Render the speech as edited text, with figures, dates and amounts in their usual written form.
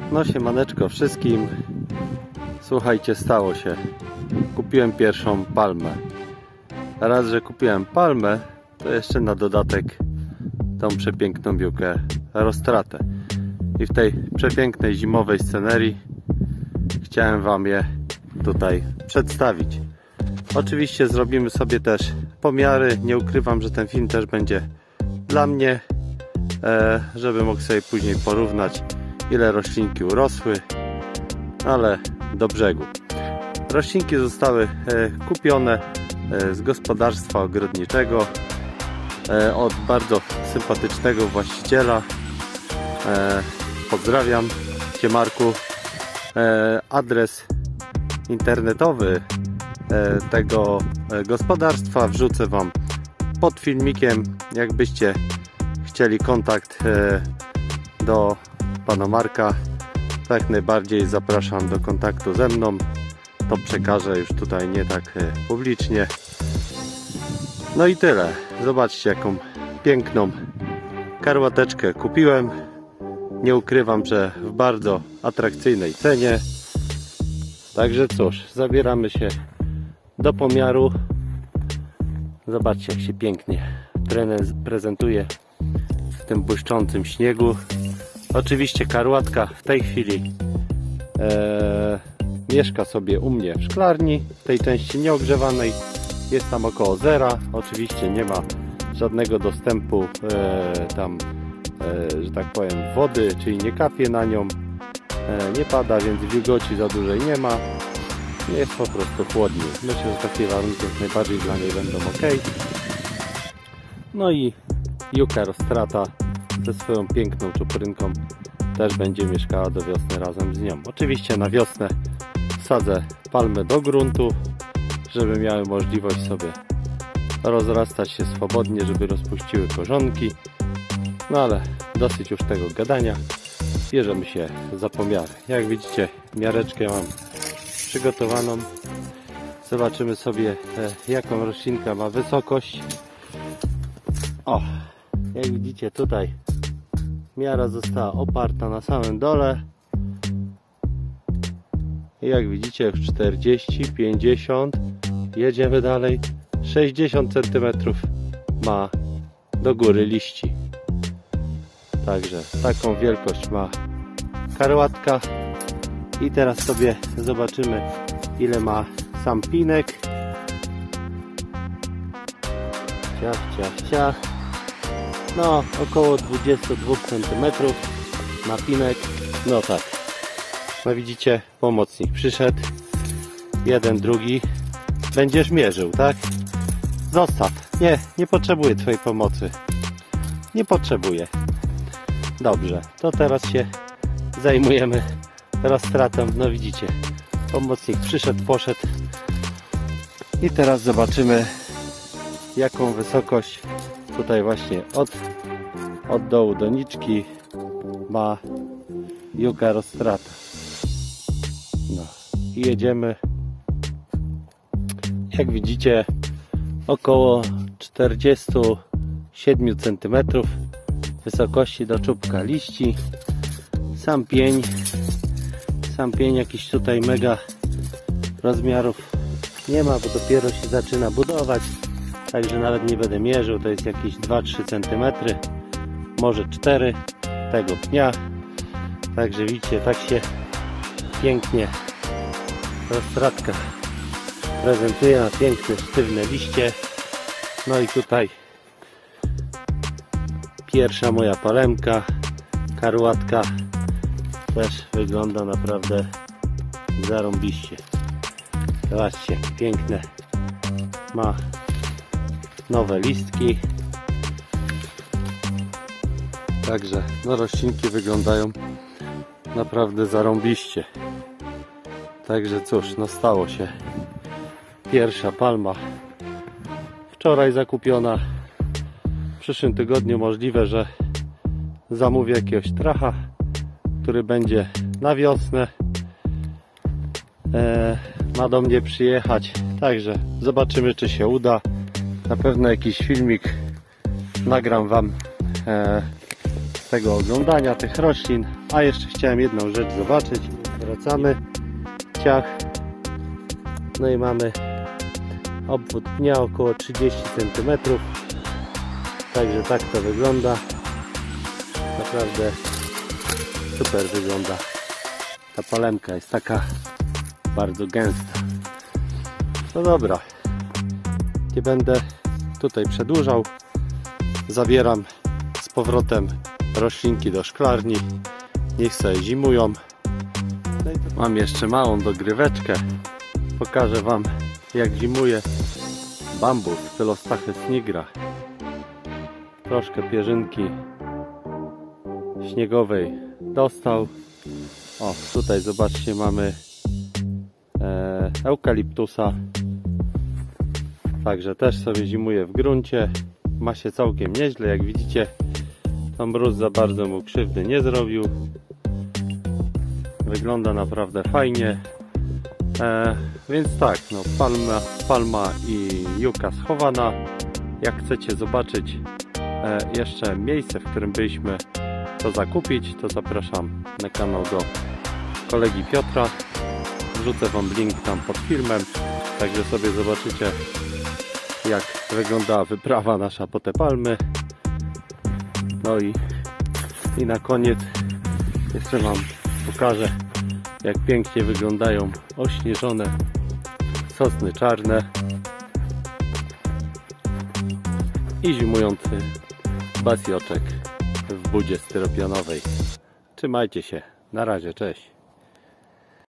No siemaneczko wszystkim. Słuchajcie, stało się. Kupiłem pierwszą palmę. Raz, że kupiłem palmę, to jeszcze na dodatek tą przepiękną biłkę roztratę. I w tej przepięknej zimowej scenerii chciałem wam je tutaj przedstawić. Oczywiście zrobimy sobie też pomiary. Nie ukrywam, że ten film też będzie dla mnie, żeby mógł sobie później porównać, ile roślinki urosły, ale do brzegu. Roślinki zostały kupione z gospodarstwa ogrodniczego od bardzo sympatycznego właściciela. Pozdrawiam Cię, Marku. Adres internetowy tego gospodarstwa wrzucę wam pod filmikiem. Jakbyście chcieli kontakt do pana Marka, tak najbardziej zapraszam do kontaktu ze mną. To przekażę już tutaj nie tak publicznie. No i tyle. Zobaczcie, jaką piękną karłateczkę kupiłem. Nie ukrywam, że w bardzo atrakcyjnej cenie. Także cóż, zabieramy się do pomiaru. Zobaczcie, jak się pięknie prezentuje w tym błyszczącym śniegu. Oczywiście karłatka w tej chwili mieszka sobie u mnie w szklarni, w tej części nieogrzewanej. Jest tam około zera. Oczywiście nie ma żadnego dostępu tam, że tak powiem, wody, czyli nie kapie na nią, nie pada, więc wilgoci za dużej nie ma. Jest po prostu chłodniej. Myślę, że takie warunki jak najbardziej dla niej będą ok. No i Juka Rostrata ze swoją piękną czuprynką też będzie mieszkała do wiosny razem z nią. Oczywiście na wiosnę wsadzę palmę do gruntu, żeby miały możliwość sobie rozrastać się swobodnie, żeby rozpuściły korzonki. No ale dosyć już tego gadania. Bierzemy się za pomiary. Jak widzicie, miareczkę mam przygotowaną. Zobaczymy sobie, jaką roślinka ma wysokość. O, jak widzicie, tutaj miara została oparta na samym dole. I jak widzicie, już 40, 50, jedziemy dalej. 60 cm ma do góry liści. Także taką wielkość ma karłatka. I teraz sobie zobaczymy, ile ma sam pinek. Ciach, ciach, ciach. No, około 22 cm ma pinek. No tak. No widzicie, pomocnik przyszedł. Jeden, drugi. Będziesz mierzył, tak? Zostaw. Nie potrzebuję twojej pomocy. Nie potrzebuję. Dobrze, to teraz się zajmujemy roztratą. No widzicie, pomocnik przyszedł, poszedł. I teraz zobaczymy, jaką wysokość tutaj właśnie od dołu doniczki ma Juka Rostrata. No i jedziemy. Jak widzicie, około 47 cm wysokości do czubka liści. Sam pień jakiś tutaj mega rozmiarów nie ma, bo dopiero się zaczyna budować. Także nawet nie będę mierzył, to jest jakieś 2-3 cm, może 4 tego pnia. Także widzicie, tak się pięknie roztratka prezentuje, na piękne, sztywne liście. No i tutaj pierwsza moja palemka, karłatka, też wygląda naprawdę zarąbiście. Zobaczcie, jak piękne ma nowe listki. Także no, roślinki wyglądają naprawdę zarąbiście. Także cóż, no stało się. Pierwsza palma wczoraj zakupiona. W przyszłym tygodniu możliwe, że zamówię jakiegoś tracha, który będzie na wiosnę. Ma do mnie przyjechać. Także zobaczymy, czy się uda. Na pewno jakiś filmik nagram wam tego oglądania tych roślin. A jeszcze chciałem jedną rzecz zobaczyć. Wracamy. Ciach. No i mamy obwód pnia około 30 cm. Także tak to wygląda. Naprawdę super wygląda. Ta palemka jest taka bardzo gęsta. No dobra. Nie będę tutaj przedłużał. Zabieram z powrotem roślinki do szklarni. Niech sobie zimują. Mam jeszcze małą dogryweczkę. Pokażę Wam, jak zimuje bambus Philostachys nigra. Troszkę pierzynki śniegowej dostał. O, tutaj zobaczcie, mamy eukaliptusa. Także też sobie zimuje w gruncie. Ma się całkiem nieźle, jak widzicie. Tam mróz za bardzo mu krzywdy nie zrobił. Wygląda naprawdę fajnie. Więc tak, no, palma i juka schowana. Jak chcecie zobaczyć jeszcze miejsce, w którym byliśmy to zakupić, to zapraszam na kanał do kolegi Piotra. Wrzucę Wam link tam pod filmem, także sobie zobaczycie, jak wyglądała wyprawa nasza po te palmy. No i na koniec jeszcze Wam pokażę, jak pięknie wyglądają ośnieżone sosny czarne i zimujący basioczek w budzie styropianowej. Trzymajcie się, na razie, cześć.